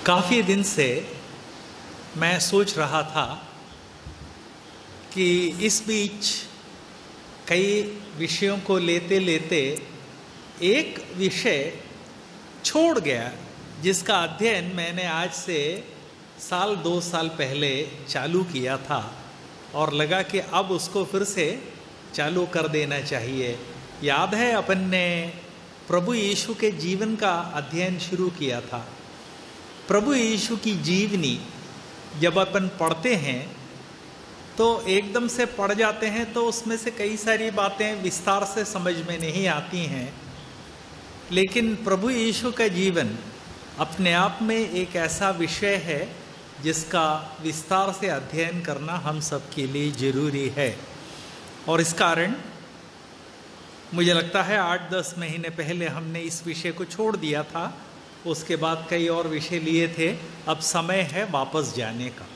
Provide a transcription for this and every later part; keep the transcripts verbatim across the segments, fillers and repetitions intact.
काफ़ी दिन से मैं सोच रहा था कि इस बीच कई विषयों को लेते लेते एक विषय छोड़ गया जिसका अध्ययन मैंने आज से साल दो साल पहले चालू किया था और लगा कि अब उसको फिर से चालू कर देना चाहिए। याद है अपन ने प्रभु यीशु के जीवन का अध्ययन शुरू किया था। प्रभु यीशु की जीवनी जब अपन पढ़ते हैं तो एकदम से पढ़ जाते हैं तो उसमें से कई सारी बातें विस्तार से समझ में नहीं आती हैं, लेकिन प्रभु यीशु का जीवन अपने आप में एक ऐसा विषय है जिसका विस्तार से अध्ययन करना हम सब के लिए ज़रूरी है। और इस कारण मुझे लगता है आठ दस महीने पहले हमने इस विषय को छोड़ दिया था, उसके बाद कई और विषय लिए थे। अब समय है वापस जाने का।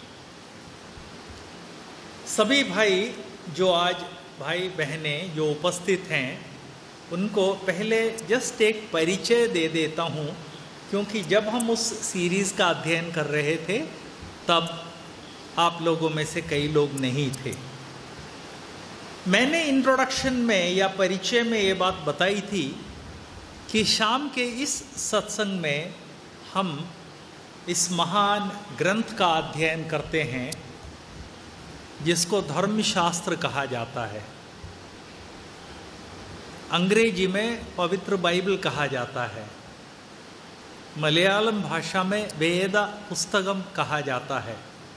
सभी भाई जो आज भाई बहनें जो उपस्थित हैं उनको पहले जस्ट एक परिचय दे देता हूँ, क्योंकि जब हम उस सीरीज़ का अध्ययन कर रहे थे तब आप लोगों में से कई लोग नहीं थे। मैंने इंट्रोडक्शन में या परिचय में ये बात बताई थी कि शाम के इस सत्संग में हम इस महान ग्रंथ का अध्ययन करते हैं जिसको धर्मशास्त्र कहा जाता है। अंग्रेजी में पवित्र बाइबल कहा जाता है, मलयालम भाषा में वेद पुस्तकम कहा जाता है।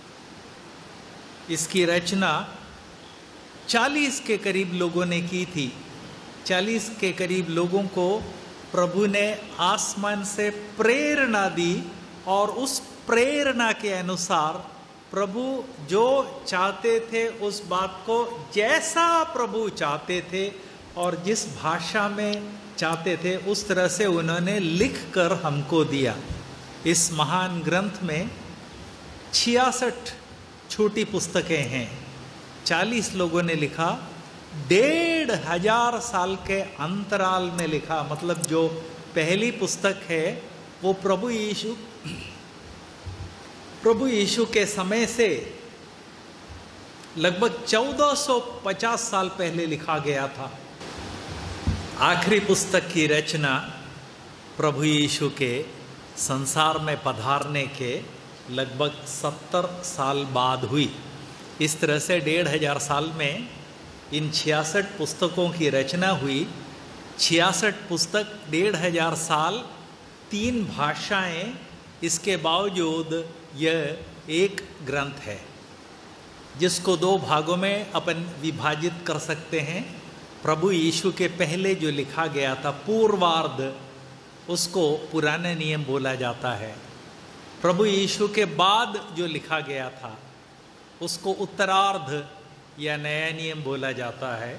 इसकी रचना चालीस के करीब लोगों ने की थी। चालीस के करीब लोगों को प्रभु ने आसमान से प्रेरणा दी और उस प्रेरणा के अनुसार प्रभु जो चाहते थे उस बात को जैसा प्रभु चाहते थे और जिस भाषा में चाहते थे उस तरह से उन्होंने लिख कर हमको दिया। इस महान ग्रंथ में छियासठ छोटी पुस्तकें हैं। चालीस लोगों ने लिखा, डेढ़ हजार साल के अंतराल में लिखा। मतलब जो पहली पुस्तक है वो प्रभु यीशु प्रभु यीशु के समय से लगभग चौदह सौ पचास साल पहले लिखा गया था। आखिरी पुस्तक की रचना प्रभु यीशु के संसार में पधारने के लगभग सत्तर साल बाद हुई। इस तरह से डेढ़ हजार साल में इन छियासठ पुस्तकों की रचना हुई। छियासठ पुस्तक, डेढ़ हजार साल, तीन भाषाएं, इसके बावजूद यह एक ग्रंथ है जिसको दो भागों में अपन विभाजित कर सकते हैं। प्रभु यीशु के पहले जो लिखा गया था पूर्वार्ध, उसको पुराना नियम बोला जाता है। प्रभु यीशु के बाद जो लिखा गया था उसको उत्तरार्ध या नया नियम बोला जाता है।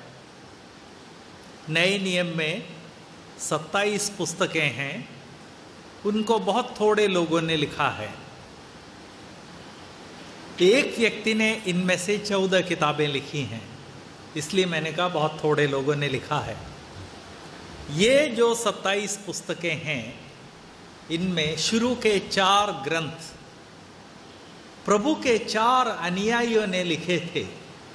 नए नियम में सत्ताईस पुस्तकें हैं, उनको बहुत थोड़े लोगों ने लिखा है। एक व्यक्ति ने इनमें से चौदह किताबें लिखी हैं, इसलिए मैंने कहा बहुत थोड़े लोगों ने लिखा है। ये जो सत्ताईस पुस्तकें हैं इनमें शुरू के चार ग्रंथ प्रभु के चार अनुयायियों ने लिखे थे।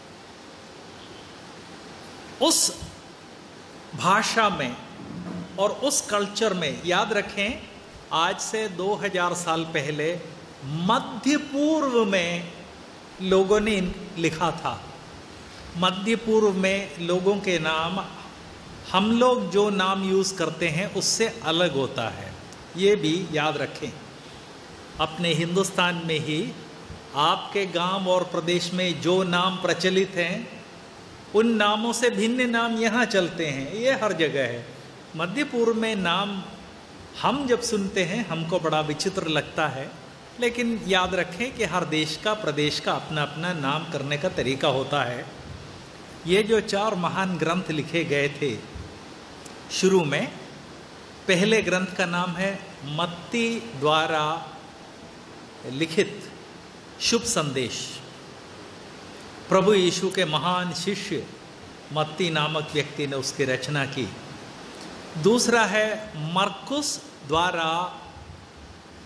उस भाषा में और उस कल्चर में, याद रखें आज से दो हजार साल पहले मध्य पूर्व में लोगों ने लिखा था। मध्य पूर्व में लोगों के नाम हम लोग जो नाम यूज़ करते हैं उससे अलग होता है, ये भी याद रखें। अपने हिंदुस्तान में ही आपके गांव और प्रदेश में जो नाम प्रचलित हैं उन नामों से भिन्न नाम यहाँ चलते हैं, ये हर जगह है। मध्य पूर्व में नाम हम जब सुनते हैं हमको बड़ा विचित्र लगता है, लेकिन याद रखें कि हर देश का, प्रदेश का अपना अपना नाम करने का तरीका होता है। ये जो चार महान ग्रंथ लिखे गए थे शुरू में, पहले ग्रंथ का नाम है मत्ती द्वारा लिखित शुभ संदेश। प्रभु यीशु के महान शिष्य मत्ती नामक व्यक्ति ने उसकी रचना की। दूसरा है मरकुस द्वारा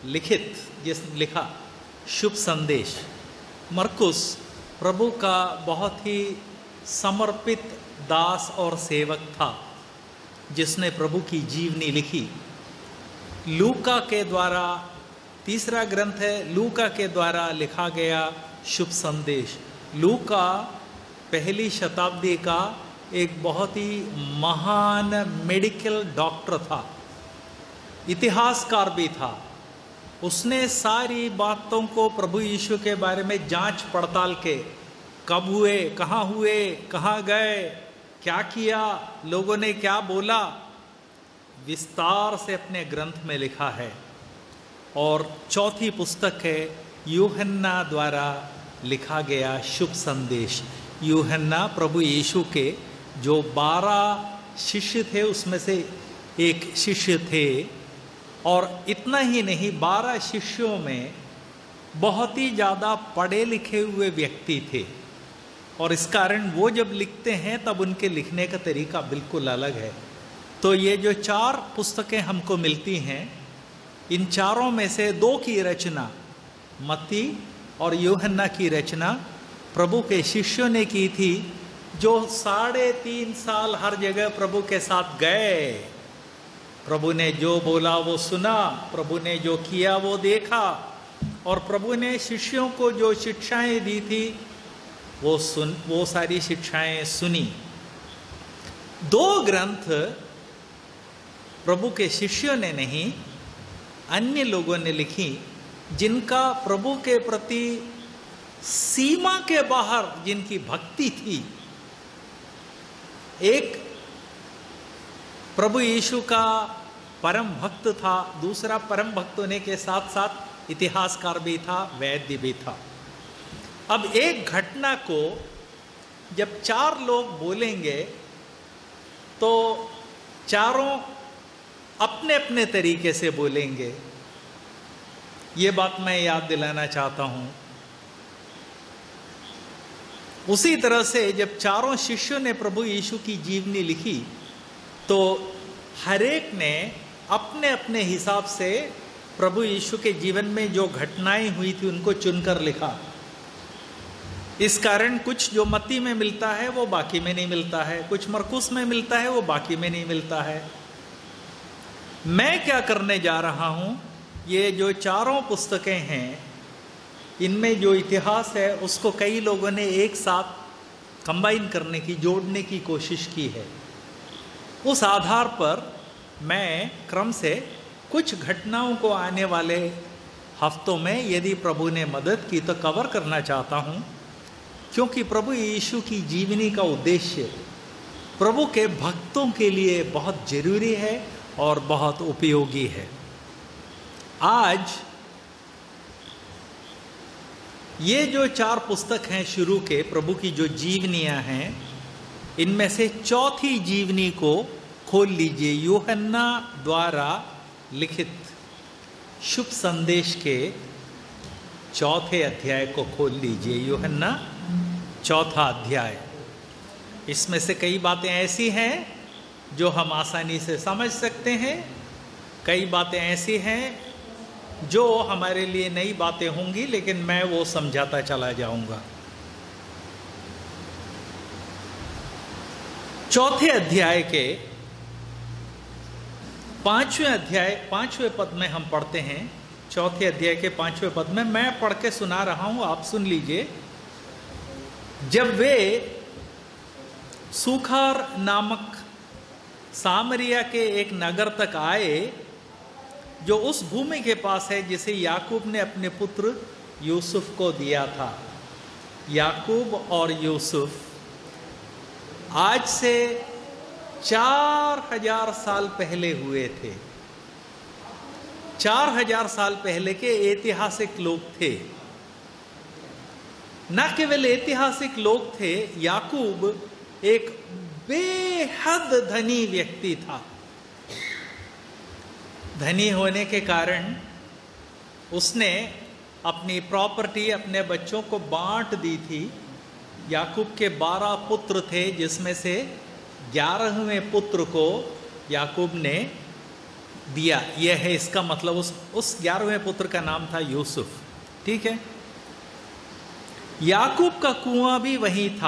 लिखित, जिसने लिखा शुभ संदेश, मरकुस प्रभु का बहुत ही समर्पित दास और सेवक था जिसने प्रभु की जीवनी लिखी। लूका के द्वारा, तीसरा ग्रंथ है लूका के द्वारा लिखा गया शुभ संदेश। लूका पहली शताब्दी का एक बहुत ही महान मेडिकल डॉक्टर था, इतिहासकार भी था। उसने सारी बातों को प्रभु यीशु के बारे में जांच पड़ताल के, कब हुए, कहाँ हुए, कहाँ गए, क्या किया, लोगों ने क्या बोला, विस्तार से अपने ग्रंथ में लिखा है। और चौथी पुस्तक है यूहन्ना द्वारा लिखा गया शुभ संदेश। यूहन्ना प्रभु यीशु के जो बारह शिष्य थे उसमें से एक शिष्य थे, और इतना ही नहीं, बारह शिष्यों में बहुत ही ज़्यादा पढ़े लिखे हुए व्यक्ति थे, और इस कारण वो जब लिखते हैं तब उनके लिखने का तरीका बिल्कुल अलग है। तो ये जो चार पुस्तकें हमको मिलती हैं, इन चारों में से दो की रचना, मत्ती और यूहन्ना की रचना प्रभु के शिष्यों ने की थी, जो साढ़े तीन साल हर जगह प्रभु के साथ गए। प्रभु ने जो बोला वो सुना, प्रभु ने जो किया वो देखा, और प्रभु ने शिष्यों को जो शिक्षाएं दी थी वो सुन वो सारी शिक्षाएं सुनी। दो ग्रंथ प्रभु के शिष्यों ने नहीं, अन्य लोगों ने लिखी, जिनका प्रभु के प्रति सीमा के बाहर जिनकी भक्ति थी। एक प्रभु यीशु का परम भक्त था, दूसरा परम भक्त होने के साथ साथ इतिहासकार भी था, वैद्य भी था। अब एक घटना को जब चार लोग बोलेंगे तो चारों अपने अपने तरीके से बोलेंगे। ये बात मैं याद दिलाना चाहता हूं। उसी तरह से जब चारों शिष्यों ने प्रभु यीशु की जीवनी लिखी तो हरेक ने अपने अपने हिसाब से प्रभु यीशु के जीवन में जो घटनाएं हुई थी उनको चुनकर लिखा। इस कारण कुछ जो मत्ती में मिलता है वो बाकी में नहीं मिलता है, कुछ मरकुस में मिलता है वो बाकी में नहीं मिलता है। मैं क्या करने जा रहा हूं, ये जो चारों पुस्तकें हैं इनमें जो इतिहास है उसको कई लोगों ने एक साथ कंबाइन करने की, जोड़ने की कोशिश की है। उस आधार पर मैं क्रम से कुछ घटनाओं को आने वाले हफ्तों में, यदि प्रभु ने मदद की, तो कवर करना चाहता हूं, क्योंकि प्रभु यीशु की जीवनी का उद्देश्य प्रभु के भक्तों के लिए बहुत जरूरी है और बहुत उपयोगी है। आज ये जो चार पुस्तक हैं शुरू के प्रभु की जो जीवनियां हैं, इनमें से चौथी जीवनी को खोल लीजिए। यूहन्ना द्वारा लिखित शुभ संदेश के चौथे अध्याय को खोल लीजिए। यूहन्ना चौथा अध्याय। इसमें से कई बातें ऐसी हैं जो हम आसानी से समझ सकते हैं, कई बातें ऐसी हैं जो हमारे लिए नई बातें होंगी, लेकिन मैं वो समझाता चला जाऊंगा। चौथे अध्याय के पांचवें अध्याय पांचवें पद में हम पढ़ते हैं। चौथे अध्याय के पांचवें पद में मैं पढ़ के सुना रहा हूं, आप सुन लीजिए। जब वे सुखार नामक सामरिया के एक नगर तक आए जो उस भूमि के पास है जिसे याकूब ने अपने पुत्र यूसुफ को दिया था। याकूब और यूसुफ आज से चार हजार साल पहले हुए थे। चार हजार साल पहले के ऐतिहासिक लोग थे। न केवल ऐतिहासिक लोग थे, याकूब एक बेहद धनी व्यक्ति था। धनी होने के कारण उसने अपनी प्रॉपर्टी अपने बच्चों को बांट दी थी। याकूब के बारह पुत्र थे, जिसमें से ग्यारहवें पुत्र को याकूब ने दिया, यह है इसका मतलब। उस उस ग्यारहवें पुत्र का नाम था यूसुफ, ठीक है। याकूब का कुआं भी वहीं था।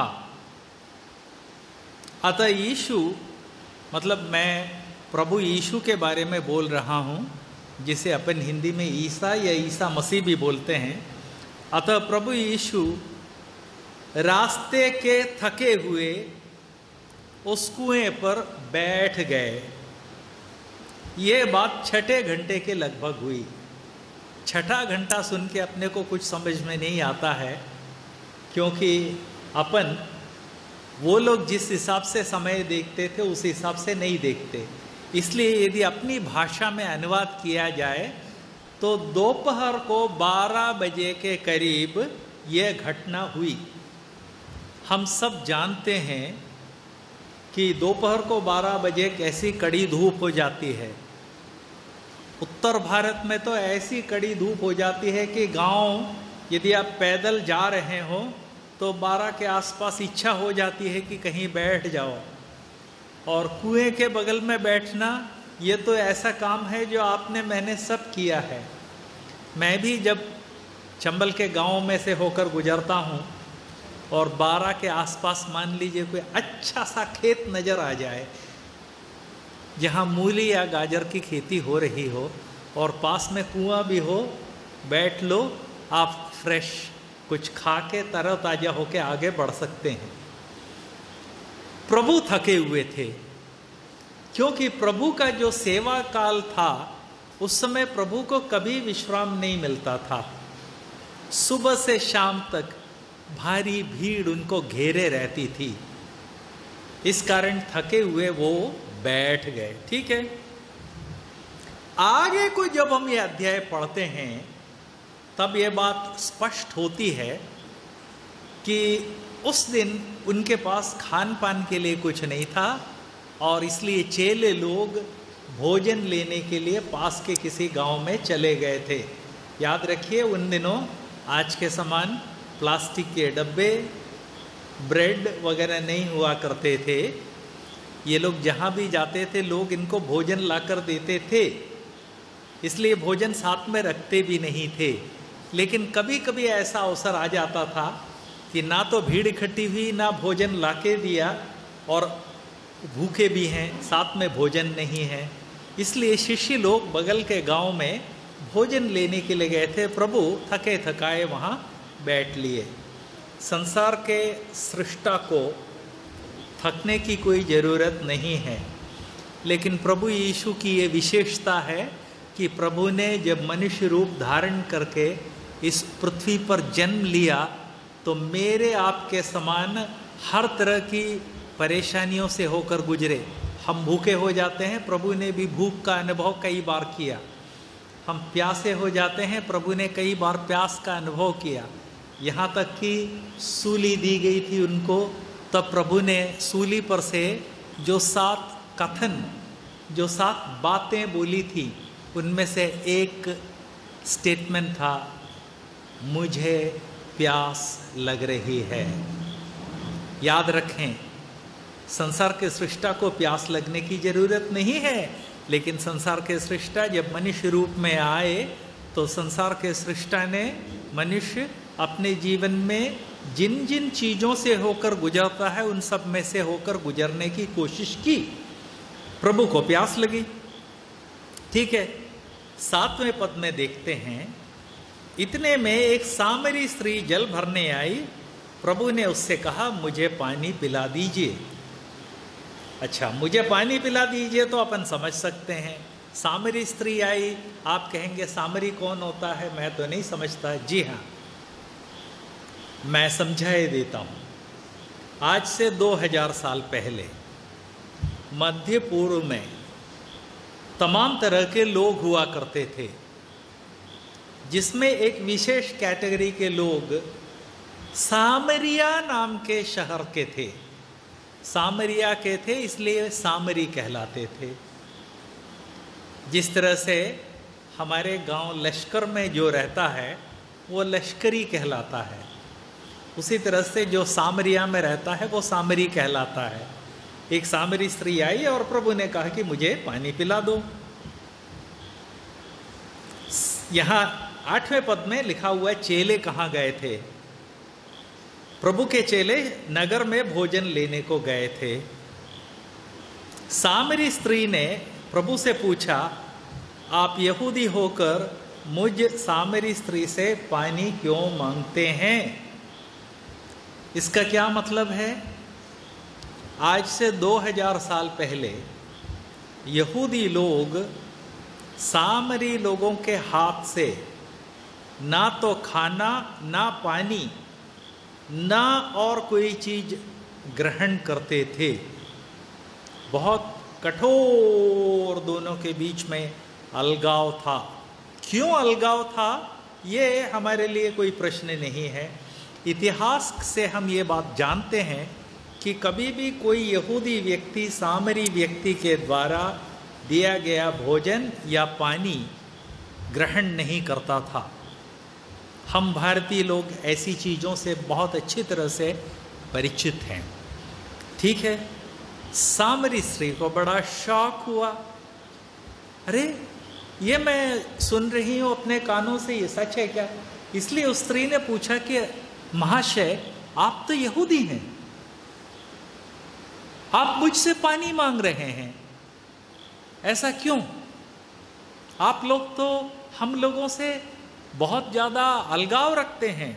अतः यीशु, मतलब मैं प्रभु यीशु के बारे में बोल रहा हूं, जिसे अपन हिंदी में ईसा या ईसा मसीह भी बोलते हैं। अतः प्रभु यीशु रास्ते के थके हुए उस कुएं पर बैठ गए। ये बात छठे घंटे के लगभग हुई। छठा घंटा सुन के अपने को कुछ समझ में नहीं आता है, क्योंकि अपन वो लोग जिस हिसाब से समय देखते थे उस हिसाब से नहीं देखते। इसलिए यदि अपनी भाषा में अनुवाद किया जाए तो दोपहर को बारह बजे के करीब यह घटना हुई। हम सब जानते हैं कि दोपहर को बारह बजे कैसी कड़ी धूप हो जाती है। उत्तर भारत में तो ऐसी कड़ी धूप हो जाती है कि गांव यदि आप पैदल जा रहे हो तो बारह के आसपास इच्छा हो जाती है कि कहीं बैठ जाओ। और कुएं के बगल में बैठना ये तो ऐसा काम है जो आपने मैंने सब किया है। मैं भी जब चंबल के गांव में से होकर गुजरता हूँ और बारह के आसपास मान लीजिए कोई अच्छा सा खेत नज़र आ जाए जहाँ मूली या गाजर की खेती हो रही हो और पास में कुआं भी हो, बैठ लो, आप फ्रेश कुछ खा के तरोताजा होके आगे बढ़ सकते हैं। प्रभु थके हुए थे, क्योंकि प्रभु का जो सेवा काल था उस समय प्रभु को कभी विश्राम नहीं मिलता था। सुबह से शाम तक भारी भीड़ उनको घेरे रहती थी। इस कारण थके हुए वो बैठ गए, ठीक है। आगे को जब हम ये अध्याय पढ़ते हैं तब ये बात स्पष्ट होती है कि उस दिन उनके पास खान पान के लिए कुछ नहीं था और इसलिए चेले लोग भोजन लेने के लिए पास के किसी गांव में चले गए थे। याद रखिए, उन दिनों आज के समान प्लास्टिक के डब्बे, ब्रेड वगैरह नहीं हुआ करते थे। ये लोग जहाँ भी जाते थे लोग इनको भोजन लाकर देते थे, इसलिए भोजन साथ में रखते भी नहीं थे। लेकिन कभी कभी ऐसा अवसर आ जाता था कि ना तो भीड़ इकट्ठी हुई, ना भोजन लाके दिया और भूखे भी हैं, साथ में भोजन नहीं है। इसलिए शिष्य लोग बगल के गांव में भोजन लेने के लिए गए थे। प्रभु थके थकाए वहाँ बैठ लिए। संसार के सृष्टा को थकने की कोई ज़रूरत नहीं है, लेकिन प्रभु यीशु की ये विशेषता है कि प्रभु ने जब मनुष्य रूप धारण करके इस पृथ्वी पर जन्म लिया तो मेरे आपके समान हर तरह की परेशानियों से होकर गुजरे। हम भूखे हो जाते हैं, प्रभु ने भी भूख का अनुभव कई बार किया। हम प्यासे हो जाते हैं, प्रभु ने कई बार प्यास का अनुभव किया। यहाँ तक कि सूली दी गई थी उनको, तब प्रभु ने सूली पर से जो सात कथन, जो सात बातें बोली थी, उनमें से एक स्टेटमेंट था, मुझे प्यास लग रही है। याद रखें, संसार के सृष्टा को प्यास लगने की जरूरत नहीं है, लेकिन संसार के सृष्टा जब मनुष्य रूप में आए तो संसार के सृष्टा ने मनुष्य अपने जीवन में जिन जिन चीज़ों से होकर गुजरता है उन सब में से होकर गुजरने की कोशिश की। प्रभु को प्यास लगी, ठीक है। सातवें पद में देखते हैं, इतने में एक सामरी स्त्री जल भरने आई। प्रभु ने उससे कहा, मुझे पानी पिला दीजिए। अच्छा, मुझे पानी पिला दीजिए तो अपन समझ सकते हैं, सामरी स्त्री आई। आप कहेंगे सामरी कौन होता है, मैं तो नहीं समझता। जी हाँ, मैं समझाए देता हूँ। आज से दो हजार साल पहले मध्य पूर्व में तमाम तरह के लोग हुआ करते थे, जिसमें एक विशेष कैटेगरी के लोग सामरिया नाम के शहर के थे। सामरिया के थे इसलिए सामरी कहलाते थे। जिस तरह से हमारे गांव लश्कर में जो रहता है वो लश्करी कहलाता है, उसी तरह से जो सामरिया में रहता है वो सामरी कहलाता है। एक सामरी स्त्री आई और प्रभु ने कहा कि मुझे पानी पिला दो। यहां आठवें पद में लिखा हुआ है, चेले कहाँ गए थे? प्रभु के चेले नगर में भोजन लेने को गए थे। सामरी स्त्री ने प्रभु से पूछा, आप यहूदी होकर मुझ सामरी स्त्री से पानी क्यों मांगते हैं? इसका क्या मतलब है? आज से दो हजार साल पहले यहूदी लोग सामरी लोगों के हाथ से ना तो खाना ना पानी ना और कोई चीज ग्रहण करते थे। बहुत कठोर दोनों के बीच में अलगाव था। क्यों अलगाव था ये हमारे लिए कोई प्रश्न नहीं है। इतिहास से हम ये बात जानते हैं कि कभी भी कोई यहूदी व्यक्ति सामरी व्यक्ति के द्वारा दिया गया भोजन या पानी ग्रहण नहीं करता था। हम भारतीय लोग ऐसी चीज़ों से बहुत अच्छी तरह से परिचित हैं। ठीक है, सामरी स्त्री को बड़ा शौक हुआ, अरे ये मैं सुन रही हूँ अपने कानों से, ये सच है क्या? इसलिए उस स्त्री ने पूछा कि महाशय, आप तो यहूदी हैं, आप मुझसे पानी मांग रहे हैं, ऐसा क्यों? आप लोग तो हम लोगों से बहुत ज्यादा अलगाव रखते हैं।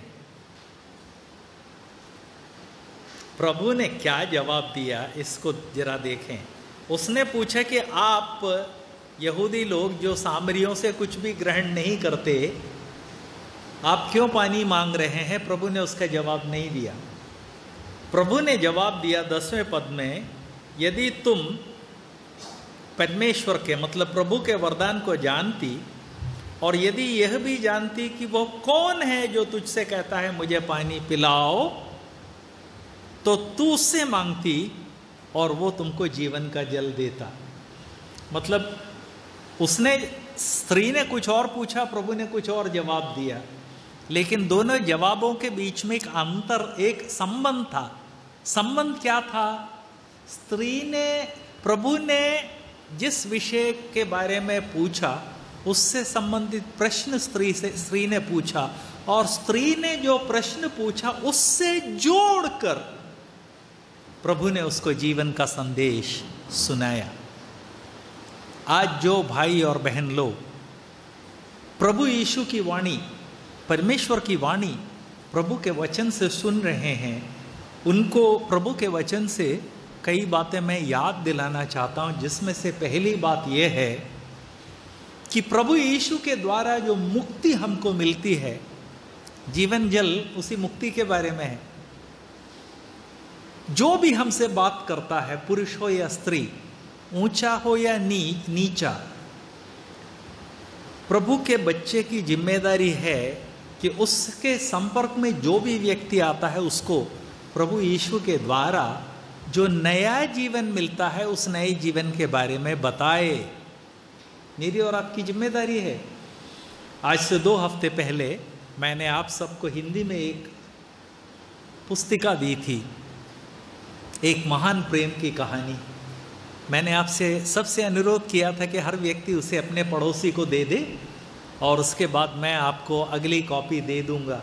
प्रभु ने क्या जवाब दिया इसको जरा देखें। उसने पूछा कि आप यहूदी लोग जो सामरियों से कुछ भी ग्रहण नहीं करते, आप क्यों पानी मांग रहे हैं? प्रभु ने उसका जवाब नहीं दिया। प्रभु ने जवाब दिया दसवें पद में, यदि तुम परमेश्वर के मतलब प्रभु के वरदान को जानती और यदि यह भी जानती कि वो कौन है जो तुझसे कहता है मुझे पानी पिलाओ, तो तू उससे मांगती और वो तुमको जीवन का जल देता। मतलब उसने, स्त्री ने कुछ और पूछा, प्रभु ने कुछ और जवाब दिया, लेकिन दोनों जवाबों के बीच में एक अंतर, एक संबंध था। संबंध क्या था? स्त्री ने, प्रभु ने जिस विषय के बारे में पूछा उससे संबंधित प्रश्न स्त्री से स्त्री ने पूछा, और स्त्री ने जो प्रश्न पूछा उससे जोड़कर प्रभु ने उसको जीवन का संदेश सुनाया। आज जो भाई और बहन लोग प्रभु यीशु की वाणी, परमेश्वर की वाणी, प्रभु के वचन से सुन रहे हैं, उनको प्रभु के वचन से कई बातें मैं याद दिलाना चाहता हूं, जिसमें से पहली बात यह है कि प्रभु यीशु के द्वारा जो मुक्ति हमको मिलती है, जीवन जल उसी मुक्ति के बारे में है। जो भी हमसे बात करता है, पुरुष हो या स्त्री, ऊंचा हो या नी नीचा, प्रभु के बच्चे की जिम्मेदारी है कि उसके संपर्क में जो भी व्यक्ति आता है उसको प्रभु यीशु के द्वारा जो नया जीवन मिलता है उस नए जीवन के बारे में बताए। मेरी और आपकी जिम्मेदारी है। आज से दो हफ्ते पहले मैंने आप सबको हिंदी में एक पुस्तिका दी थी, एक महान प्रेम की कहानी। मैंने आपसे सबसे अनुरोध किया था कि हर व्यक्ति उसे अपने पड़ोसी को दे दे और उसके बाद मैं आपको अगली कॉपी दे दूंगा।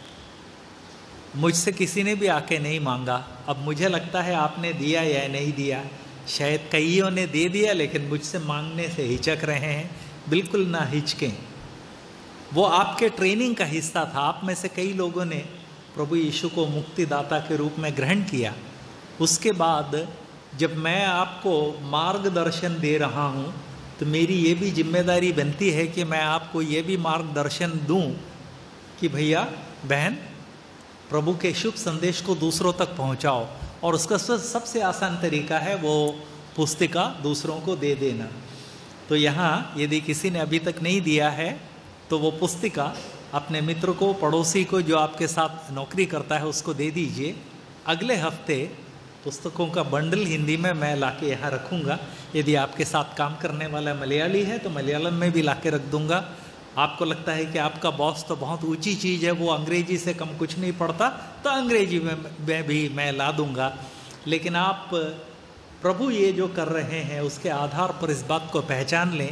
मुझसे किसी ने भी आके नहीं मांगा। अब मुझे लगता है आपने दिया या नहीं दिया, शायद कईयों ने दे दिया, लेकिन मुझसे मांगने से हिचक रहे हैं। बिल्कुल ना हिचकें, वो आपके ट्रेनिंग का हिस्सा था। आप में से कई लोगों ने प्रभु यीशु को मुक्तिदाता के रूप में ग्रहण किया। उसके बाद जब मैं आपको मार्गदर्शन दे रहा हूँ तो मेरी ये भी जिम्मेदारी बनती है कि मैं आपको ये भी मार्गदर्शन दूँ कि भैया बहन, प्रभु के शुभ संदेश को दूसरों तक पहुँचाओ। और उसका सबसे आसान तरीका है वो पुस्तिका दूसरों को दे देना। तो यहाँ यदि किसी ने अभी तक नहीं दिया है तो वो पुस्तिका अपने मित्र को, पड़ोसी को, जो आपके साथ नौकरी करता है उसको दे दीजिए। अगले हफ्ते पुस्तकों का बंडल हिंदी में मैं लाके यहाँ रखूँगा। यदि आपके साथ काम करने वाला मलयाली है तो मलयालम में भी लाके रख दूँगा। आपको लगता है कि आपका बॉस तो बहुत ऊंची चीज़ है, वो अंग्रेजी से कम कुछ नहीं पढ़ता, तो अंग्रेजी में भी मैं ला दूँगा। लेकिन आप प्रभु ये जो कर रहे हैं उसके आधार पर इस बात को पहचान लें,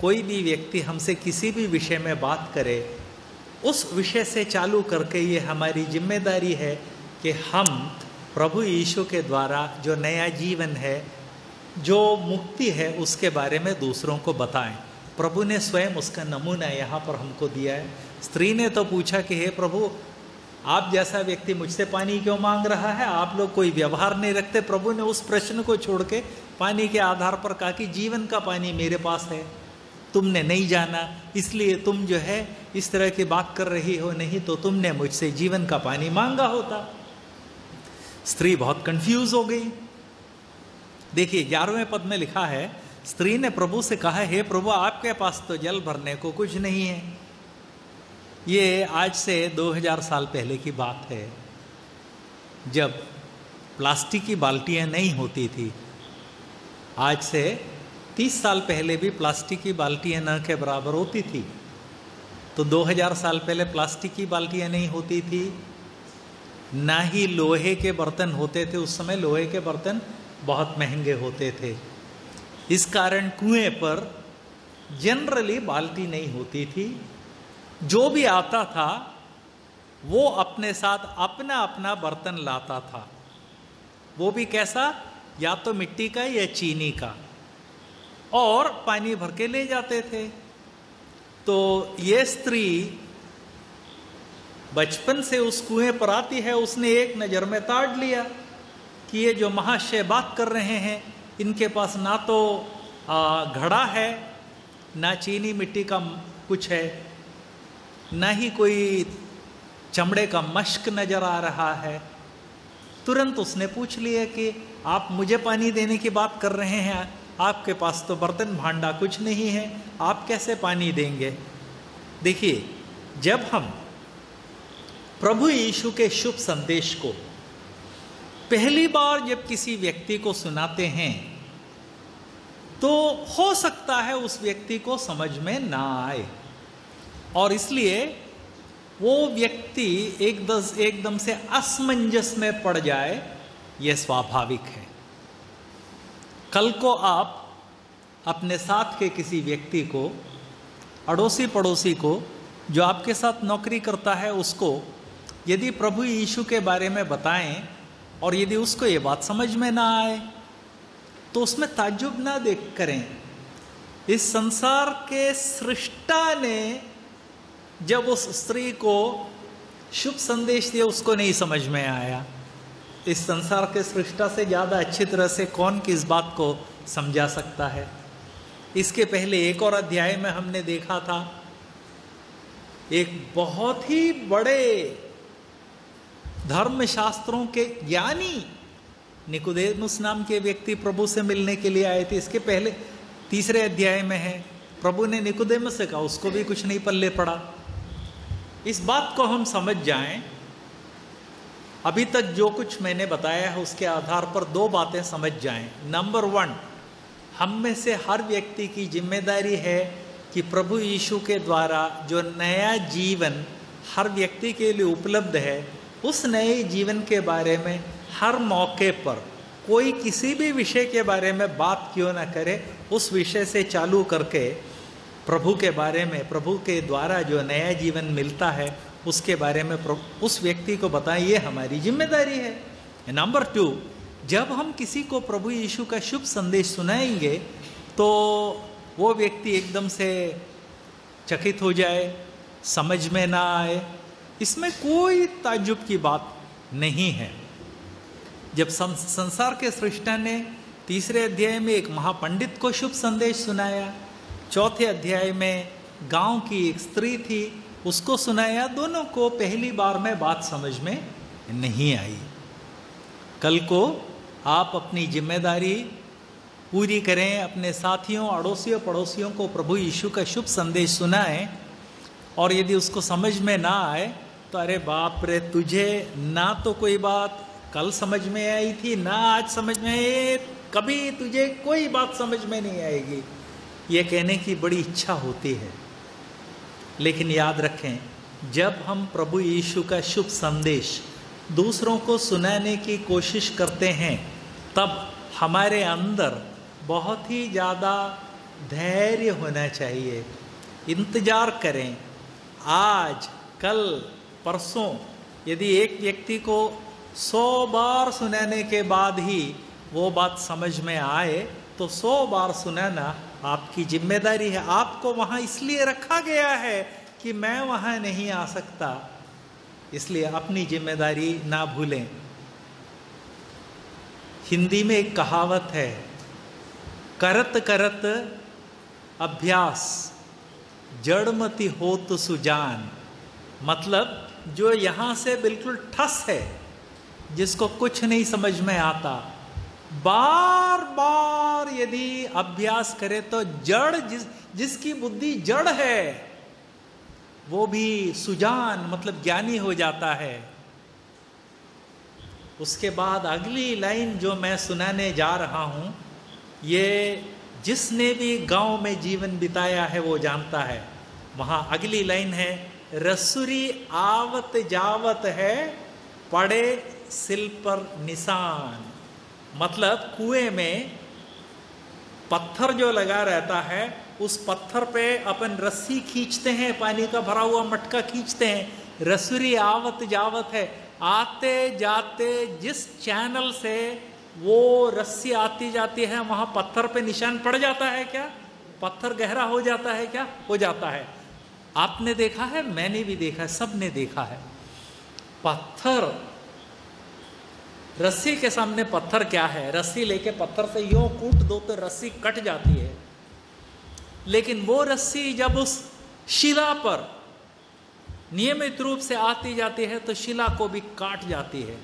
कोई भी व्यक्ति हमसे किसी भी विषय में बात करे, उस विषय से चालू करके ये हमारी जिम्मेदारी है कि हम प्रभु यीशु के द्वारा जो नया जीवन है, जो मुक्ति है, उसके बारे में दूसरों को बताएं। प्रभु ने स्वयं उसका नमूना यहाँ पर हमको दिया है। स्त्री ने तो पूछा कि हे प्रभु, आप जैसा व्यक्ति मुझसे पानी क्यों मांग रहा है? आप लोग कोई व्यवहार नहीं रखते। प्रभु ने उस प्रश्न को छोड़ के पानी के आधार पर कहा कि जीवन का पानी मेरे पास है, तुमने नहीं जाना, इसलिए तुम जो है इस तरह की बात कर रही हो, नहीं तो तुमने मुझसे जीवन का पानी मांगा होता। स्त्री बहुत कंफ्यूज हो गई। देखिए ग्यारहवें पद में लिखा है, स्त्री ने प्रभु से कहा, हे प्रभु, आपके पास तो जल भरने को कुछ नहीं है। ये आज से दो हज़ार साल पहले की बात है, जब प्लास्टिक की बाल्टियां नहीं होती थी। आज से तीस साल पहले भी प्लास्टिक की बाल्टियां न के बराबर होती थी। तो दो हज़ार साल पहले प्लास्टिक की बाल्टियां नहीं होती थी, ना ही लोहे के बर्तन होते थे। उस समय लोहे के बर्तन बहुत महंगे होते थे। इस कारण कुएं पर जनरली बाल्टी नहीं होती थी। जो भी आता था वो अपने साथ अपना अपना बर्तन लाता था। वो भी कैसा? या तो मिट्टी का या चीनी का, और पानी भर के ले जाते थे। तो ये स्त्री बचपन से उस कुएं पर आती है। उसने एक नज़र में ताड़ लिया कि ये जो महाशय बात कर रहे हैं, इनके पास ना तो घड़ा है, ना चीनी मिट्टी का कुछ है, ना ही कोई चमड़े का मश्क नजर आ रहा है। तुरंत उसने पूछ लिया कि आप मुझे पानी देने की बात कर रहे हैं, आपके पास तो बर्तन भांडा कुछ नहीं है, आप कैसे पानी देंगे? देखिए, जब हम प्रभु यीशु के शुभ संदेश को पहली बार जब किसी व्यक्ति को सुनाते हैं, तो हो सकता है उस व्यक्ति को समझ में ना आए, और इसलिए वो व्यक्ति एकदम एकदम से असमंजस में पड़ जाए। यह स्वाभाविक है। कल को आप अपने साथ के किसी व्यक्ति को, अड़ोसी पड़ोसी को, जो आपके साथ नौकरी करता है, उसको यदि प्रभु यीशु के बारे में बताएं और यदि उसको ये बात समझ में ना आए, तो उसमें ताज्जुब ना देख करें। इस संसार के सृष्टा ने जब उस स्त्री को शुभ संदेश दिया, उसको नहीं समझ में आया। इस संसार के सृष्टा से ज़्यादा अच्छी तरह से कौन किस बात को समझा सकता है? इसके पहले एक और अध्याय में हमने देखा था, एक बहुत ही बड़े धर्मशास्त्रों के ज्ञानी निकोदेमुस नाम के व्यक्ति प्रभु से मिलने के लिए आए थे। इसके पहले तीसरे अध्याय में है, प्रभु ने निकोदेमुस से कहा, उसको भी कुछ नहीं पल्ले पड़ा। इस बात को हम समझ जाएं, अभी तक जो कुछ मैंने बताया है उसके आधार पर दो बातें समझ जाएं। नंबर वन, हम में से हर व्यक्ति की जिम्मेदारी है कि प्रभु यीशु के द्वारा जो नया जीवन हर व्यक्ति के लिए उपलब्ध है, उस नए जीवन के बारे में हर मौके पर कोई किसी भी विषय के बारे में बात क्यों ना करे, उस विषय से चालू करके प्रभु के बारे में, प्रभु के द्वारा जो नया जीवन मिलता है उसके बारे में उस व्यक्ति को बताएं। ये हमारी जिम्मेदारी है। नंबर टू, जब हम किसी को प्रभु यीशु का शुभ संदेश सुनाएंगे तो वो व्यक्ति एकदम से चकित हो जाए, समझ में ना आए, इसमें कोई ताज्जुब की बात नहीं है। जब संसार के सृष्टा ने तीसरे अध्याय में एक महापंडित को शुभ संदेश सुनाया, चौथे अध्याय में गांव की एक स्त्री थी उसको सुनाया, दोनों को पहली बार में बात समझ में नहीं आई। कल को आप अपनी जिम्मेदारी पूरी करें, अपने साथियों, अड़ोसियों, पड़ोसियों को प्रभु यीशु का शुभ संदेश सुनाएं, और यदि उसको समझ में ना आए तो अरे बाप रे, तुझे ना तो कोई बात कल समझ में आई थी, ना आज समझ में आई, कभी तुझे कोई बात समझ में नहीं आएगी, ये कहने की बड़ी इच्छा होती है। लेकिन याद रखें, जब हम प्रभु यीशु का शुभ संदेश दूसरों को सुनाने की कोशिश करते हैं, तब हमारे अंदर बहुत ही ज़्यादा धैर्य होना चाहिए, इंतजार करें। आज कल परसों यदि एक व्यक्ति को सौ बार सुनाने के बाद ही वो बात समझ में आए तो सौ बार सुनाना आपकी जिम्मेदारी है। आपको वहाँ इसलिए रखा गया है कि मैं वहाँ नहीं आ सकता, इसलिए अपनी जिम्मेदारी ना भूलें। हिंदी में एक कहावत है, करत करत अभ्यास जड़मति होत सुजान। मतलब जो यहाँ से बिल्कुल ठस है, जिसको कुछ नहीं समझ में आता, बार बार यदि अभ्यास करे तो जड़ जिस जिसकी बुद्धि जड़ है वो भी सुजान मतलब ज्ञानी हो जाता है। उसके बाद अगली लाइन जो मैं सुनाने जा रहा हूं, ये जिसने भी गांव में जीवन बिताया है वो जानता है। वहां अगली लाइन है, रसुरी आवत जावत है पड़े सिल पर निशान। मतलब कुएं में पत्थर जो लगा रहता है, उस पत्थर पे अपन रस्सी खींचते हैं, पानी का भरा हुआ मटका खींचते हैं। रसुरी आवत जावत है, आते जाते जिस चैनल से वो रस्सी आती जाती है वहां पत्थर पे निशान पड़ जाता है क्या? पत्थर गहरा हो जाता है क्या? हो जाता है। आपने देखा है, मैंने भी देखा है, सबने देखा है। पत्थर, रस्सी के सामने पत्थर क्या है? रस्सी लेके पत्थर से यूं कूट दो तो रस्सी कट जाती है, लेकिन वो रस्सी जब उस शिला पर नियमित रूप से आती जाती है तो शिला को भी काट जाती है।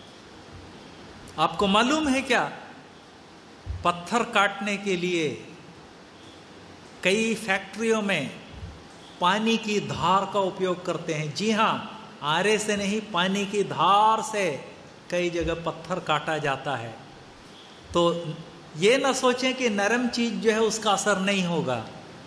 आपको मालूम है क्या, पत्थर काटने के लिए कई फैक्ट्रियों में पानी की धार का उपयोग करते हैं। जी हां, आरे से नहीं, पानी की धार से कई जगह पत्थर काटा जाता है। तो ये ना सोचें कि नरम चीज जो है उसका असर नहीं होगा।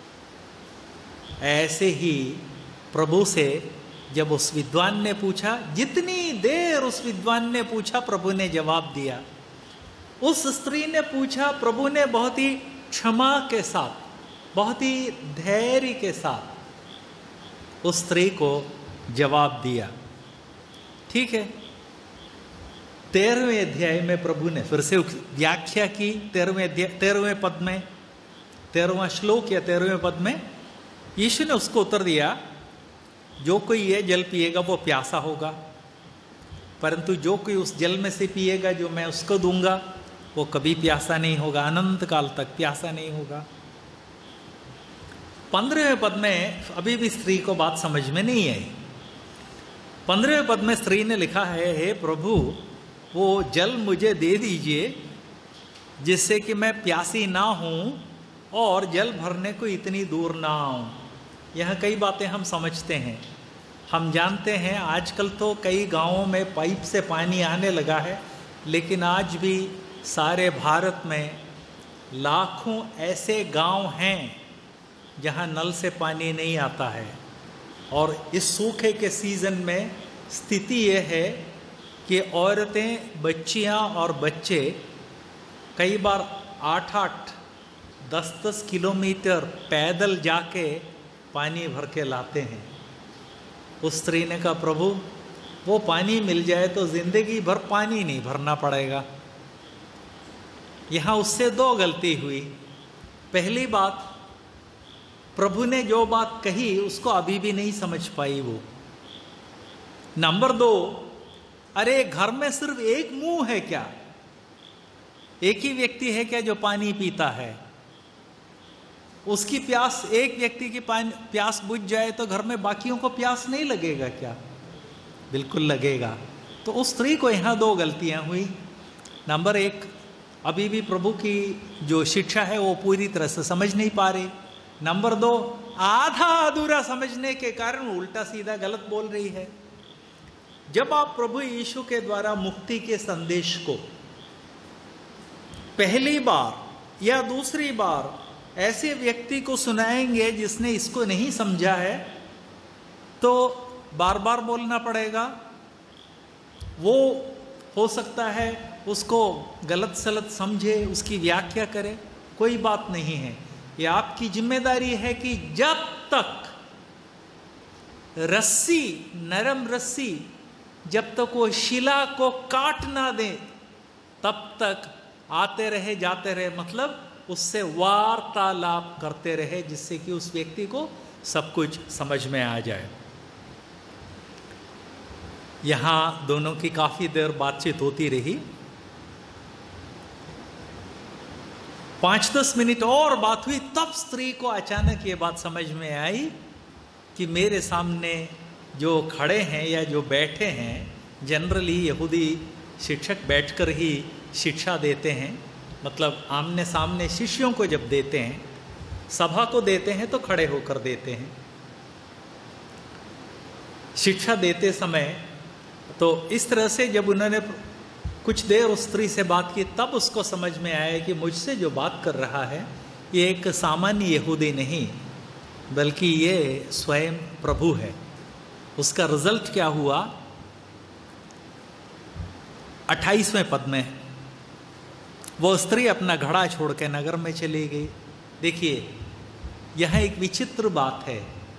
ऐसे ही प्रभु से जब उस विद्वान ने पूछा, जितनी देर उस विद्वान ने पूछा प्रभु ने जवाब दिया। उस स्त्री ने पूछा, प्रभु ने बहुत ही क्षमा के साथ, बहुत ही धैर्य के साथ उस स्त्री को जवाब दिया। ठीक है, तेरहवें अध्याय में प्रभु ने फिर से व्याख्या की। तेरहवें अध्याय तेरहवें पद में, तेरहवां श्लोक या तेरहवें पद में यीशु ने उसको उत्तर दिया, जो कोई ये जल पिएगा वो प्यासा होगा, परंतु जो कोई उस जल में से पिएगा जो मैं उसको दूंगा वो कभी प्यासा नहीं होगा, अनंत काल तक प्यासा नहीं होगा। पंद्रहवें पद में अभी भी स्त्री को बात समझ में नहीं आई। पंद्रहवें पद में स्त्री ने लिखा है, हे प्रभु वो जल मुझे दे दीजिए जिससे कि मैं प्यासी ना हूं और जल भरने को इतनी दूर ना आऊं। यह कई बातें हम समझते हैं, हम जानते हैं आजकल तो कई गांवों में पाइप से पानी आने लगा है, लेकिन आज भी सारे भारत में लाखों ऐसे गांव हैं जहां नल से पानी नहीं आता है। और इस सूखे के सीजन में स्थिति यह है कि औरतें, बच्चियां और बच्चे कई बार आठ आठ दस दस किलोमीटर पैदल जाके पानी भर के लाते हैं। उस स्त्री ने कहा, प्रभु वो पानी मिल जाए तो जिंदगी भर पानी नहीं भरना पड़ेगा। यहां उससे दो गलती हुई। पहली बात, प्रभु ने जो बात कही उसको अभी भी नहीं समझ पाई वो। नंबर दो, अरे घर में सिर्फ एक मुंह है क्या? एक ही व्यक्ति है क्या जो पानी पीता है? उसकी प्यास, एक व्यक्ति की पानी प्यास बुझ जाए तो घर में बाकियों को प्यास नहीं लगेगा क्या? बिल्कुल लगेगा। तो उस स्त्री को यहां दो गलतियां हुई। नंबर एक, अभी भी प्रभु की जो शिक्षा है वो पूरी तरह से समझ नहीं पा रही। नंबर दो, आधा अधूरा समझने के कारण उल्टा सीधा गलत बोल रही है। जब आप प्रभु यीशु के द्वारा मुक्ति के संदेश को पहली बार या दूसरी बार ऐसे व्यक्ति को सुनाएंगे जिसने इसको नहीं समझा है, तो बार बार बोलना पड़ेगा। वो हो सकता है उसको गलत सलत समझे, उसकी व्याख्या करे, कोई बात नहीं है। ये आपकी जिम्मेदारी है कि जब तक रस्सी, नरम रस्सी, जब तक वो शिला को काट ना दे तब तक आते रहे जाते रहे, मतलब उससे वार्तालाप करते रहे, जिससे कि उस व्यक्ति को सब कुछ समझ में आ जाए। यहाँ दोनों की काफ़ी देर बातचीत होती रही। पाँच दस मिनट और बात हुई, तब स्त्री को अचानक ये बात समझ में आई कि मेरे सामने जो खड़े हैं या जो बैठे हैं, जनरली यहूदी शिक्षक बैठकर ही शिक्षा देते हैं, मतलब आमने सामने शिष्यों को जब देते हैं, सभा को देते हैं तो खड़े होकर देते हैं। शिक्षा देते समय तो इस तरह से जब उन्होंने कुछ देर उस स्त्री से बात की, तब उसको समझ में आया कि मुझसे जो बात कर रहा है ये एक सामान्य यहूदी नहीं, बल्कि ये स्वयं प्रभु है। उसका रिजल्ट क्या हुआ? अट्ठाईसवें पद में वो स्त्री अपना घड़ा छोड़ के नगर में चली गई। देखिए, यह एक विचित्र बात है।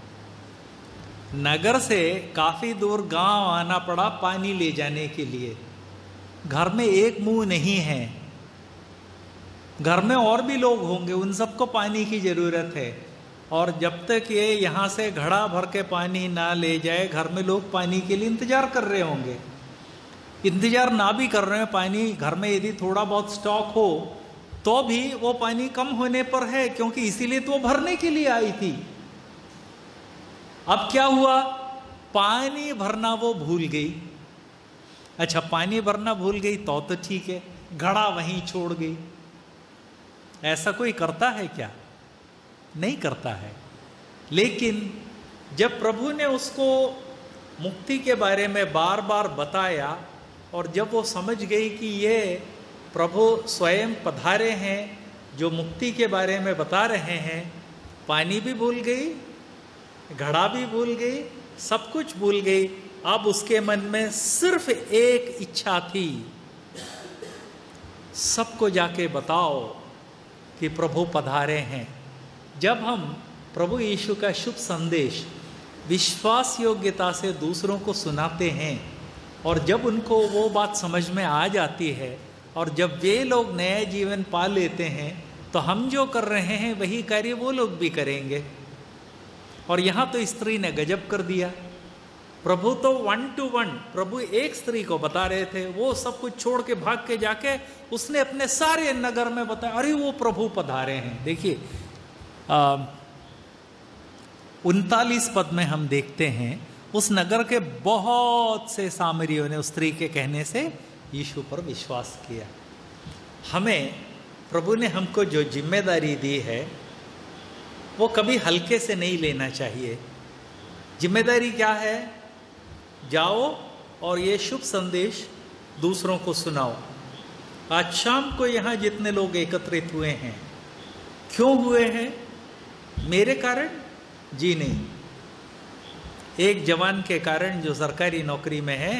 नगर से काफी दूर गांव आना पड़ा पानी ले जाने के लिए। घर में एक मुंह नहीं है, घर में और भी लोग होंगे, उन सबको पानी की जरूरत है। और जब तक ये यहाँ से घड़ा भर के पानी ना ले जाए, घर में लोग पानी के लिए इंतजार कर रहे होंगे। इंतजार ना भी कर रहे हैं, पानी घर में यदि थोड़ा बहुत स्टॉक हो तो भी वो पानी कम होने पर है, क्योंकि इसीलिए तो वो भरने के लिए आई थी। अब क्या हुआ? पानी भरना वो भूल गई। अच्छा, पानी भरना भूल गई तो तो ठीक है, घड़ा वहीं छोड़ गई। ऐसा कोई करता है क्या? नहीं करता है। लेकिन जब प्रभु ने उसको मुक्ति के बारे में बार बार बताया और जब वो समझ गई कि ये प्रभु स्वयं पधारे हैं जो मुक्ति के बारे में बता रहे हैं, पानी भी भूल गई, घड़ा भी भूल गई, सब कुछ भूल गई। अब उसके मन में सिर्फ एक इच्छा थी, सबको जाके बताओ कि प्रभु पधारे हैं। जब हम प्रभु यीशु का शुभ संदेश विश्वास योग्यता से दूसरों को सुनाते हैं और जब उनको वो बात समझ में आ जाती है और जब वे लोग नया जीवन पा लेते हैं, तो हम जो कर रहे हैं वही कार्य वो लोग भी करेंगे। और यहाँ तो स्त्री ने गजब कर दिया। प्रभु तो वन टू वन, प्रभु एक स्त्री को बता रहे थे, वो सब कुछ छोड़ के भाग के जाके उसने अपने सारे नगर में बताया, अरे वो प्रभु पधारे हैं। देखिए, उनतालीस पद में हम देखते हैं उस नगर के बहुत से सामरियों ने उस स्त्री के कहने से यीशु पर विश्वास किया। हमें प्रभु ने हमको जो जिम्मेदारी दी है वो कभी हल्के से नहीं लेना चाहिए। जिम्मेदारी क्या है? जाओ और ये शुभ संदेश दूसरों को सुनाओ। आज शाम को यहाँ जितने लोग एकत्रित हुए हैं, क्यों हुए हैं? मेरे कारण? जी नहीं, एक जवान के कारण जो सरकारी नौकरी में है,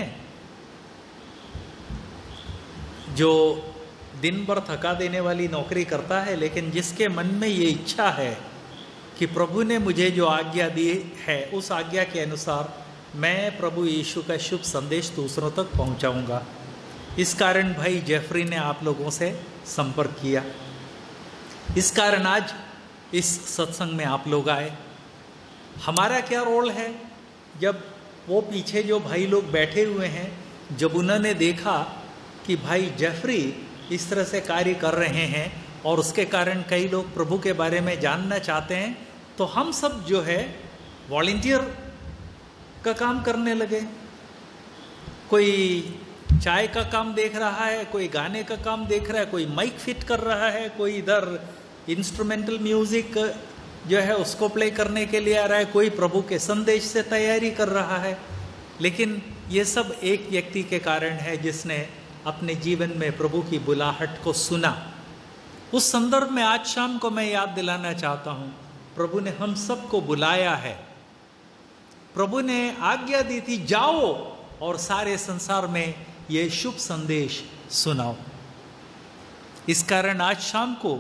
जो दिन भर थका देने वाली नौकरी करता है, लेकिन जिसके मन में ये इच्छा है कि प्रभु ने मुझे जो आज्ञा दी है उस आज्ञा के अनुसार मैं प्रभु यीशु का शुभ संदेश दूसरों तक पहुंचाऊंगा। इस कारण भाई जेफरी ने आप लोगों से संपर्क किया। इस कारण आज इस सत्संग में आप लोग आए। हमारा क्या रोल है? जब वो पीछे जो भाई लोग बैठे हुए हैं, जब उन्होंने देखा कि भाई जेफरी इस तरह से कार्य कर रहे हैं और उसके कारण कई लोग प्रभु के बारे में जानना चाहते हैं, तो हम सब जो है वॉलंटियर का काम करने लगे। कोई चाय का काम देख रहा है, कोई गाने का काम देख रहा है, कोई माइक फिट कर रहा है, कोई इधर इंस्ट्रूमेंटल म्यूजिक जो है उसको प्ले करने के लिए आ रहा है, कोई प्रभु के संदेश से तैयारी कर रहा है। लेकिन ये सब एक व्यक्ति के कारण है जिसने अपने जीवन में प्रभु की बुलाहट को सुना। उस संदर्भ में आज शाम को मैं याद दिलाना चाहता हूँ, प्रभु ने हम सबको बुलाया है। प्रभु ने आज्ञा दी थी, जाओ और सारे संसार में ये शुभ संदेश सुनाओ। इस कारण आज शाम को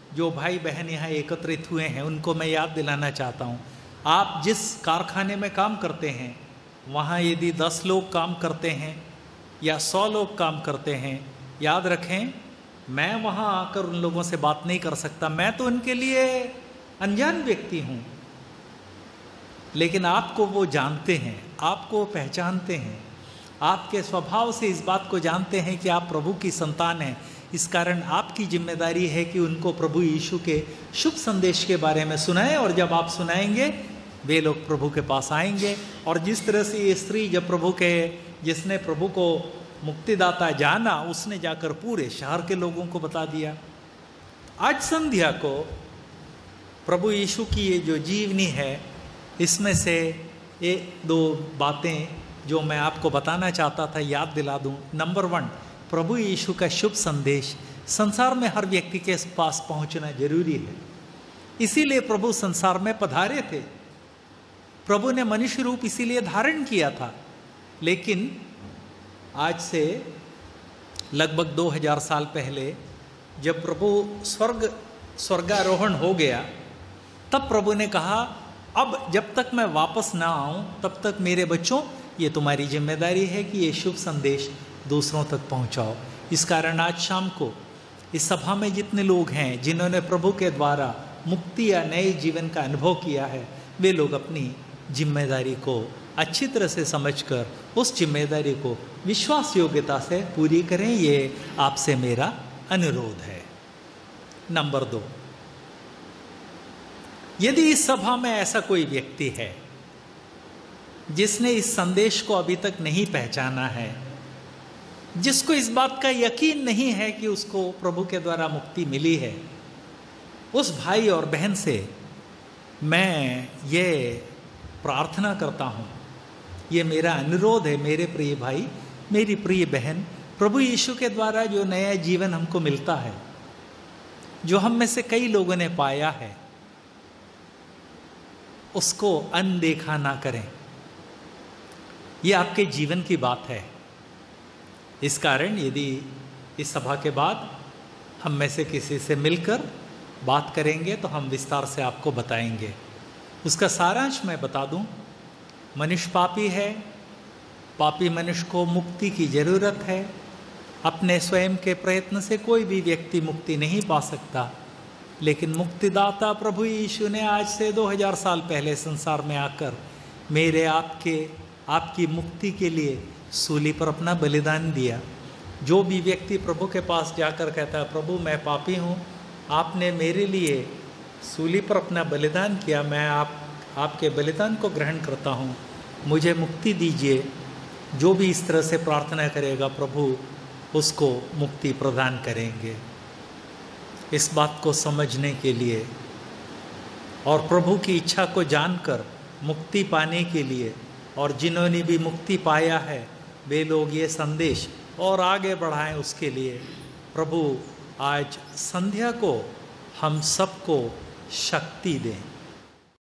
जो भाई बहन यहाँ एकत्रित हुए हैं उनको मैं याद दिलाना चाहता हूँ, आप जिस कारखाने में काम करते हैं वहाँ यदि दस लोग काम करते हैं या सौ लोग काम करते हैं, याद रखें मैं वहाँ आकर उन लोगों से बात नहीं कर सकता, मैं तो उनके लिए अनजान व्यक्ति हूँ, लेकिन आपको वो जानते हैं, आपको पहचानते हैं, आपके स्वभाव से इस बात को जानते हैं कि आप प्रभु की संतान हैं। इस कारण आपकी जिम्मेदारी है कि उनको प्रभु यीशु के शुभ संदेश के बारे में सुनाएं, और जब आप सुनाएंगे वे लोग प्रभु के पास आएंगे। और जिस तरह से ये स्त्री जब प्रभु के जिसने प्रभु को मुक्तिदाता जाना, उसने जाकर पूरे शहर के लोगों को बता दिया। आज संध्या को प्रभु यीशु की ये जो जीवनी है, इसमें से एक दो बातें जो मैं आपको बताना चाहता था याद दिला दूं। नंबर वन, प्रभु यीशु का शुभ संदेश संसार में हर व्यक्ति के पास पहुंचना जरूरी है, इसीलिए प्रभु संसार में पधारे थे। प्रभु ने मनुष्य रूप इसीलिए धारण किया था। लेकिन आज से लगभग दो हजार साल पहले जब प्रभु स्वर्ग स्वर्गारोहण हो गया, तब प्रभु ने कहा अब जब तक मैं वापस ना आऊं तब तक मेरे बच्चों ये तुम्हारी जिम्मेदारी है कि ये शुभ संदेश दूसरों तक पहुंचाओ। इस कारण आज शाम को इस सभा में जितने लोग हैं जिन्होंने प्रभु के द्वारा मुक्ति या नए जीवन का अनुभव किया है, वे लोग अपनी जिम्मेदारी को अच्छी तरह से समझकर उस जिम्मेदारी को विश्वास योग्यता से पूरी करें, ये आपसे मेरा अनुरोध है। नंबर दो, यदि इस सभा में ऐसा कोई व्यक्ति है जिसने इस संदेश को अभी तक नहीं पहचाना है, जिसको इस बात का यकीन नहीं है कि उसको प्रभु के द्वारा मुक्ति मिली है, उस भाई और बहन से मैं ये प्रार्थना करता हूँ, ये मेरा अनुरोध है। मेरे प्रिय भाई, मेरी प्रिय बहन, प्रभु यीशु के द्वारा जो नया जीवन हमको मिलता है, जो हम में से कई लोगों ने पाया है, उसको अनदेखा ना करें। ये आपके जीवन की बात है। इस कारण यदि इस सभा के बाद हम में से किसी से मिलकर बात करेंगे तो हम विस्तार से आपको बताएंगे। उसका सारांश मैं बता दूं, मनुष्य पापी है, पापी मनुष्य को मुक्ति की जरूरत है। अपने स्वयं के प्रयत्न से कोई भी व्यक्ति मुक्ति नहीं पा सकता, लेकिन मुक्तिदाता प्रभु यीशु ने आज से दो हजार साल पहले संसार में आकर मेरे आपके आपकी मुक्ति के लिए सूली पर अपना बलिदान दिया। जो भी व्यक्ति प्रभु के पास जाकर कहता है प्रभु मैं पापी हूँ, आपने मेरे लिए सूली पर अपना बलिदान किया, मैं आप आपके बलिदान को ग्रहण करता हूँ, मुझे मुक्ति दीजिए, जो भी इस तरह से प्रार्थना करेगा प्रभु उसको मुक्ति प्रदान करेंगे। इस बात को समझने के लिए और प्रभु की इच्छा को जानकर मुक्ति पाने के लिए, और जिन्होंने भी मुक्ति पाया है वे लोग ये संदेश और आगे बढ़ाएं, उसके लिए प्रभु आज संध्या को हम सबको शक्ति दें।